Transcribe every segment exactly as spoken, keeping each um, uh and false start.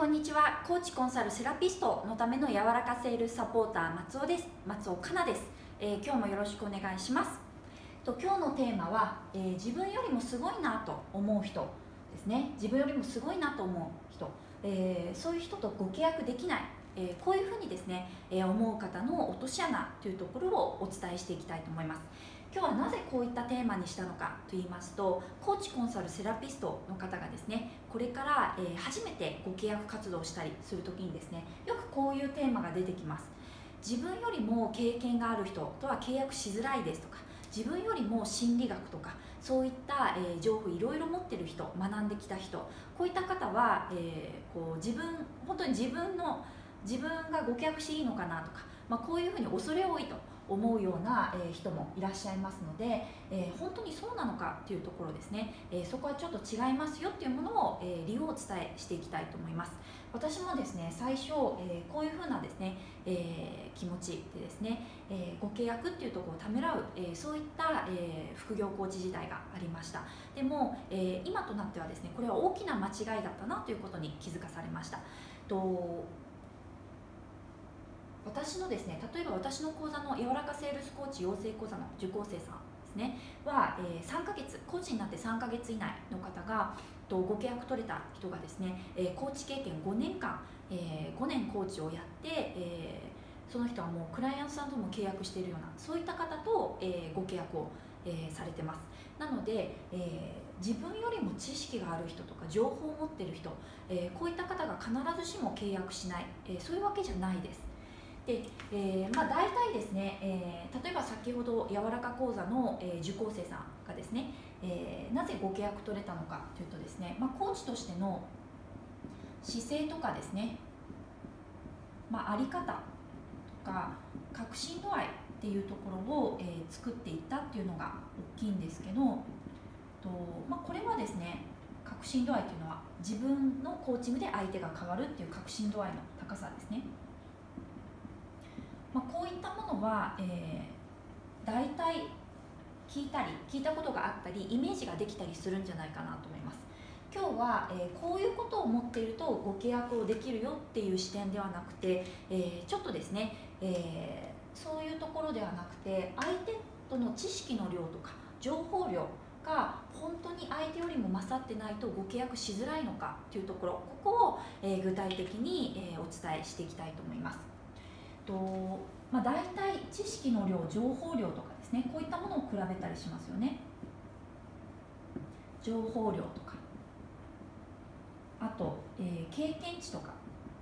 こんにちは。コーチコンサルセラピストのための柔らかセールスサポーター松尾です。松尾かなです。えー、今日もよろしくお願いします。と今日のテーマは、えー、自分よりもすごいなと思う人ですね。自分よりもすごいなと思う人、えー、そういう人とご契約できない、えー、こういうふうにですね、えー、思う方の落とし穴というところをお伝えしていきたいと思います。今日はなぜこういったテーマにしたのかと言いますと、コーチコンサルセラピストの方がですね、これから、えー、初めてご契約活動をしたりするときにですね、よくこういうテーマが出てきます。自分よりも経験がある人とは契約しづらいですとか、自分よりも心理学とかそういった、えー、情報いろいろ持ってる人、学んできた人、こういった方は、えー、こう自分本当に自分の自分がご契約していいのかなとか、まあ、こういうふうに恐れ多いと思うような、えー、人もいらっしゃいますので、えー、本当にそうなのかっていうところですね、えー、そこはちょっと違いますよっていうものを、えー、理由をお伝えしていきたいと思います。私もですね、最初、えー、こういうふうなですね、えー、気持ちでですね、えー、ご契約っていうところをためらう、えー、そういった、えー、副業コーチ時代がありました。でも、えー、今となってはですね、これは大きな間違いだったなということに気づかされました。と私のですね、例えば私の講座の柔らかセールスコーチ養成講座の受講生さんですねは、えー、さんかげつ、コーチになってさんかげつ以内の方がとご契約取れた人がですね、えー、コーチ経験ごねんかん、えー、ごねんコーチをやって、えー、その人はもうクライアントさんとも契約しているような、そういった方と、えー、ご契約を、えー、されてます。なので、えー、自分よりも知識がある人とか情報を持っている人、えー、こういった方が必ずしも契約しない、えー、そういうわけじゃないです。で、えーまあ、大体ですね、えー、例えば先ほど柔らか講座の、えー、受講生さんがですね、えー、なぜご契約取れたのかというとですね、まあ、コーチとしての姿勢とかですね、まあ、あり方とか確信度合いっていうところを、えー、作っていったっていうのが大きいんですけど、と、まあ、これはですね、確信度合いというのは自分のコーチングで相手が変わるっていう確信度合いの高さですね。まあ、こういったものは、えー、大体聞いたり聞いたことがあったりイメージができたりするんじゃないかなと思います。今日は、えー、こういうことを持っているとご契約をできるよっていう視点ではなくて、えー、ちょっとですね、えー、そういうところではなくて、相手との知識の量とか情報量が本当に相手よりも勝ってないとご契約しづらいのかというところ、ここを、えー、具体的に、えー、お伝えしていきたいと思います。とまあ、大体知識の量、情報量とかですね、こういったものを比べたりしますよね。情報量とか、あと、えー、経験値とか、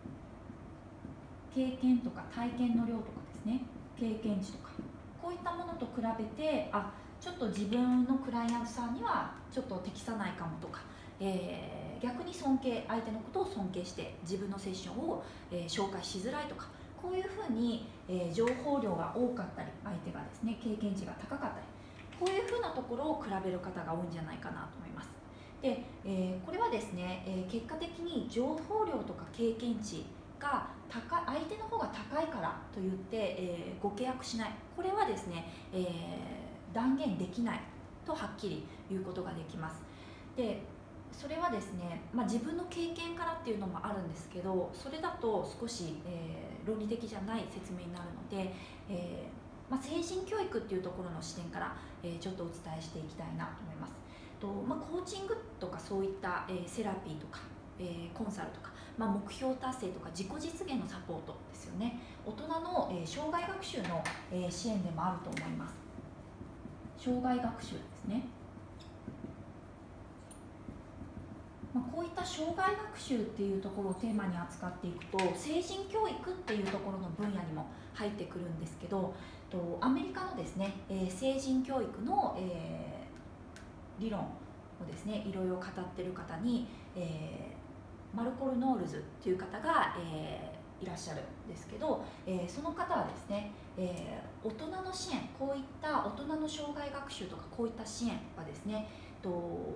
経験とか体験の量とかですね、経験値とか、こういったものと比べて、あ、ちょっと自分のクライアントさんにはちょっと適さないかもとか、えー、逆に尊敬、相手のことを尊敬して自分のセッションを、えー、紹介しづらいとか、こういうふうに、えー、情報量が多かったり、相手がですね、経験値が高かったり、こういうふうなところを比べる方が多いんじゃないかなと思います。で、えー、これはですね、えー、結果的に情報量とか経験値が高い、相手の方が高いからといって、えー、ご契約しない、これはですね、えー、断言できないとはっきり言うことができます。で、それはですね、まあ、自分の経験からっていうのもあるんですけど、それだと少し、えー、論理的じゃない説明になるので、えーまあ、精神教育っていうところの視点から、えー、ちょっとお伝えしていきたいなと思います。と、まあ、コーチングとかそういった、えー、セラピーとか、えー、コンサルとか、まあ、目標達成とか自己実現のサポートですよね。大人の、えー、障害学習の、えー、支援でもあると思います。障害学習ですね。まあ、こういった障害学習っていうところをテーマに扱っていくと、成人教育っていうところの分野にも入ってくるんですけど、とアメリカのですね、えー、成人教育の、えー、理論をですね、いろいろ語ってる方に、えー、マルコル・ノールズっていう方が、えー、いらっしゃるんですけど、えー、その方はですね、えー、大人の支援、こういった大人の障害学習とかこういった支援はですね、と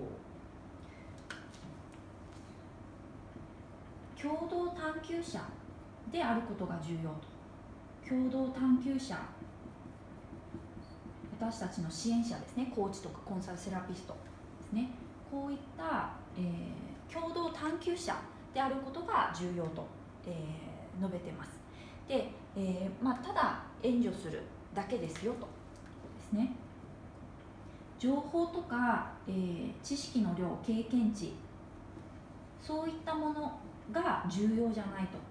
共同探求者であることが重要と。共同探求者、私たちの支援者ですね、コーチとかコンサルセラピストですね、こういった、えー、共同探求者であることが重要と、えー述べてます。で、えーまあ、ただ援助するだけですよとですね。情報とか、えー知識の量、経験値、そういったものが重要じゃないと。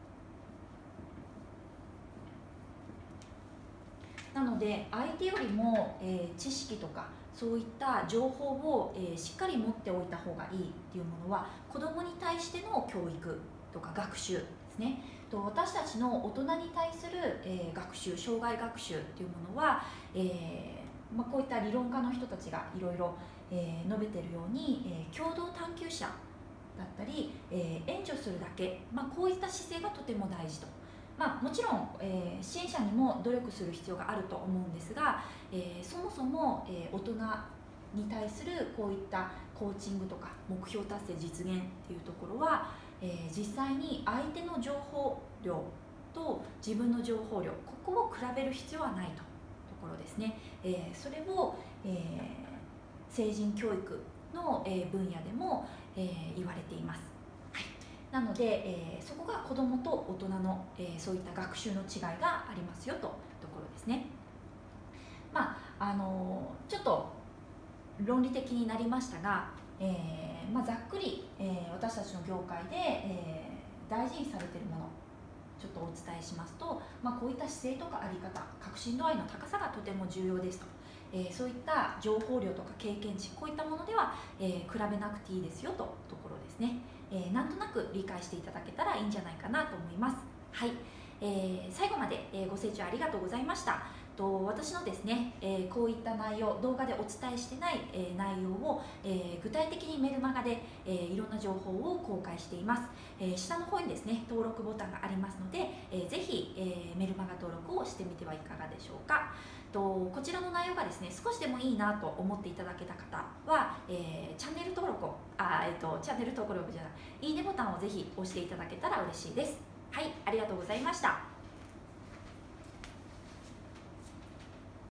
なので相手よりも、えー知識とかそういった情報を、えーしっかり持っておいた方がいいっていうものは、子どもに対しての教育とか学習ですね。と私たちの大人に対する、えー学習、生涯学習っていうものは、えーまあ、こういった理論家の人たちがいろいろ述べているように、えー共同探求者だったり、えー援助するだけ、まあ、こういった姿勢がとても大事と。まあ、もちろん、えー支援者にも努力する必要があると思うんですが、えーそもそも、えー大人に対するこういったコーチングとか目標達成実現っていうところは、えー実際に相手の情報量と自分の情報量、ここを比べる必要はないとところですね。えーそれを、えー成人教育の、えー分野でも、えー言われています。なので、えーそこが子どもと大人の、えーそういった学習の違いがありますよというところですね。まああのーちょっと論理的になりましたが、えーまあ、ざっくり、えー私たちの業界で、えー大事にされているものちょっとお伝えしますと、まあ、こういった姿勢とかあり方、革新度合いの高さがとても重要ですと。えーそういった情報量とか経験値、こういったものでは、えー比べなくていいですよというところですね。えーなんとなく理解していただけたらいいんじゃないかなと思います。はい、えー最後まで、えーご清聴ありがとうございました。と私のですね、えーこういった内容、動画でお伝えしてない、えー内容を、えー具体的にメルマガで、えーいろんな情報を公開しています。えー下の方にですね、登録ボタンがありますので、えーぜひ、えーメルマガ登録をしてみてはいかがでしょうか。とこちらの内容がですね、少しでもいいなと思っていただけた方は、えーチャンネル登録をあ、えーと、チャンネル登録じゃない、いいねボタンをぜひ押していただけたら嬉しいです。はい、ありがとうございました。